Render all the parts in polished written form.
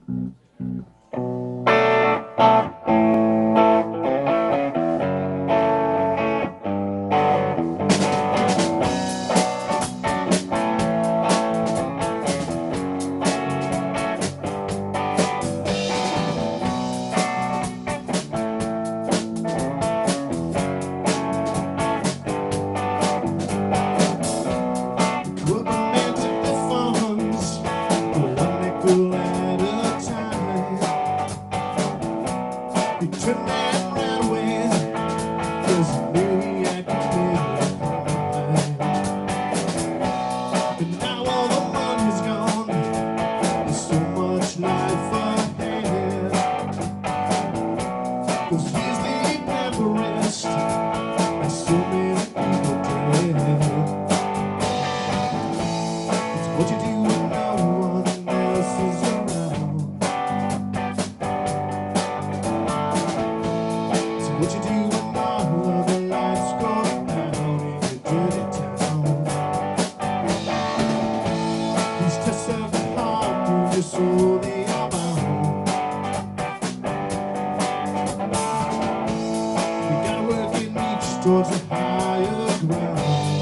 Towards a higher ground.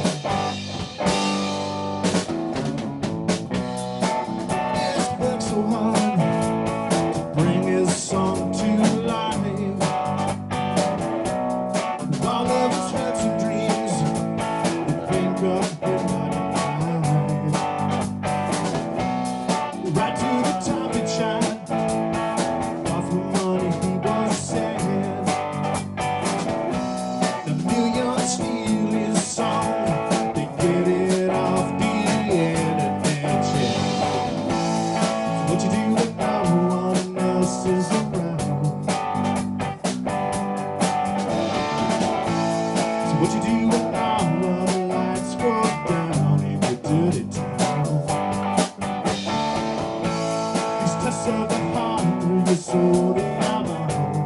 He's worked so hard to bring his song to life. With all of his hopes and dreams, the pain cut him right to the top it shined. Off the money he was sad. Steal his song, they get it off the internet. So what you do when no one else is around? So what you do when all the lights go down in your dirty town? These tests of the heart through your soul, they are mine.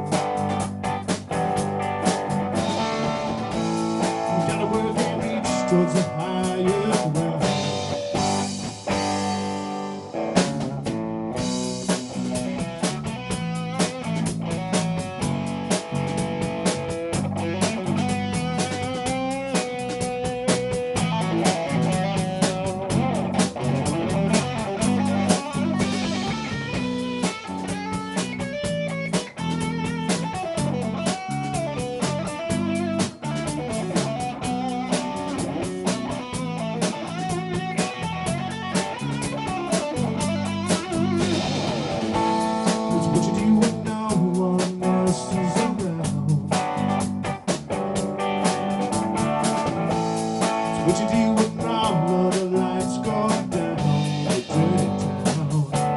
Towards a higher ground. What you do when all of the lights go down in your dirty town?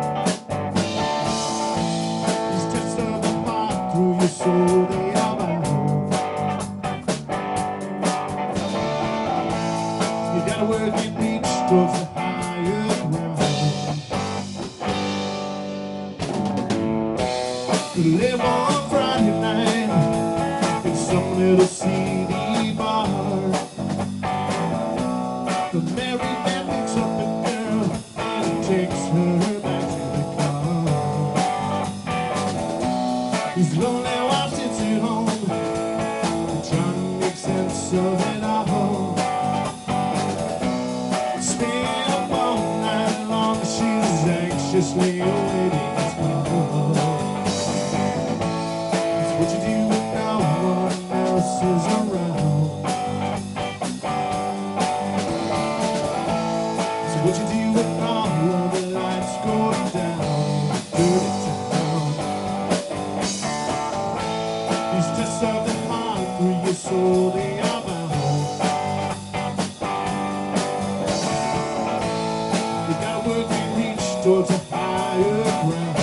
These tests of the heart through your soul, they are bound. You gotta work and reach towards the higher ground. You live on Friday night in some little CD bar. The married man picks up a girl and he takes her back to the car. His lonely wife sits at home trying to make sense of it all. Staying up all night long, she's anxiously awaiting his call. It's what you do when no one else is around. What you do when all of the lights go down in your dirty town? These tests of the heart through your soul, they are bound. You gotta work and reach towards a higher ground.